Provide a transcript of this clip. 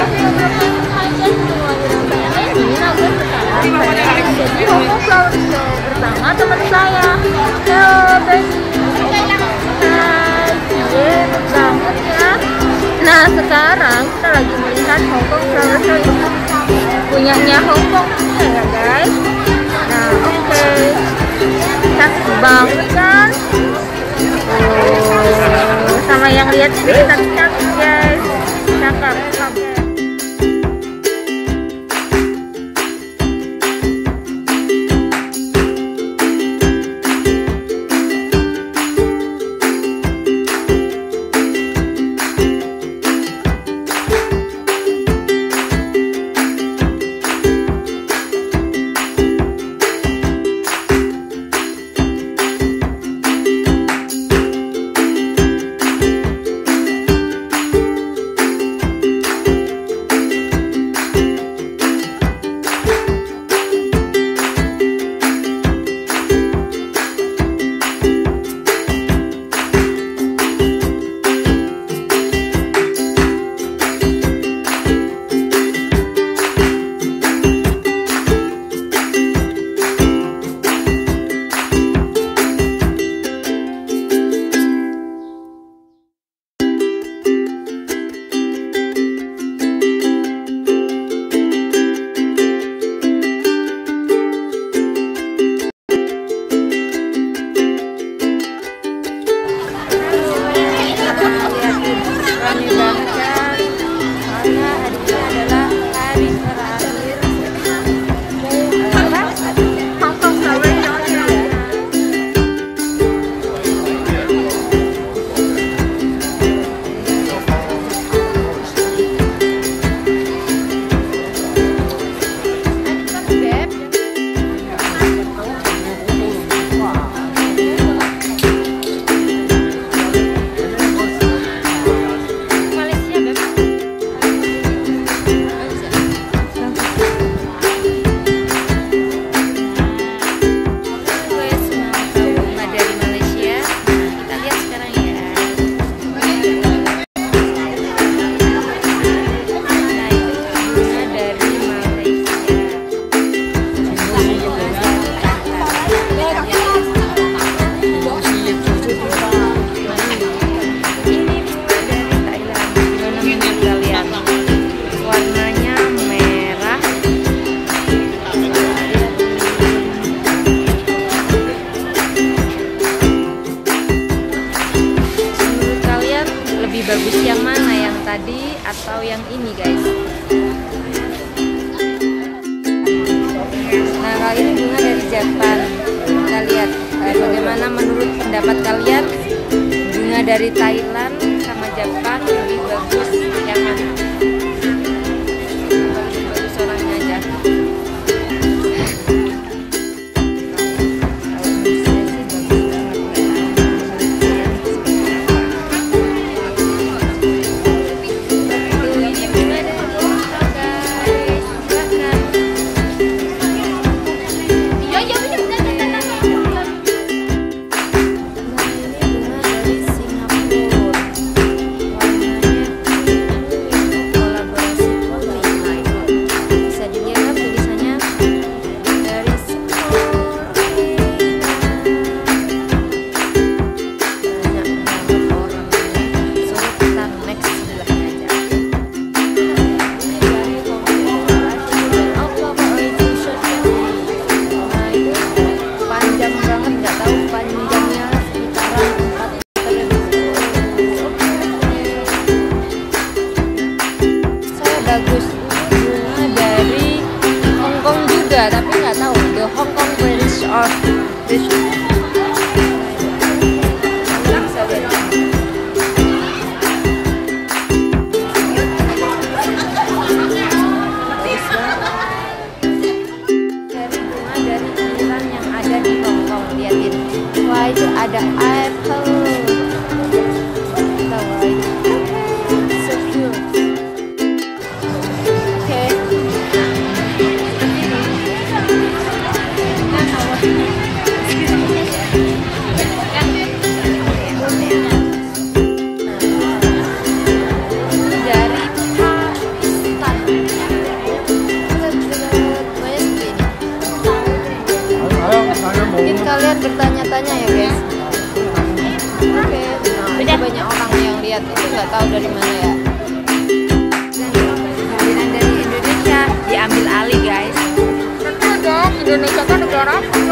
Jadi Hongkong Flower Show bersama teman saya. Halo Benny. Hai, banget ya. Nah sekarang kita lagi melihat Hongkong Flower Show ini punyanya Hongkong ya guys. Nah oke, cantik banget kan. Sama yang lihat ini cantik guys, cakep. Bagus yang mana, yang tadi atau yang ini guys? Nah kali ini bunga dari Jepang. Kita lihat bagaimana menurut pendapat kalian bunga dari Thailand sama Jepang lebih bagus yang mana? Lebih bagus orangnya aja. Bagus bunga dari Hongkong juga, tapi nggak tahu the Hongkong British or British. Dari bunga dari Thailand yang ada di Hongkong, lihatin. Wah itu ada apple. So cute. lihat itu nggak tahu dari mana ya. Kehadiran dari Indonesia diambil alih guys. Tentu dong, Indonesia kan negara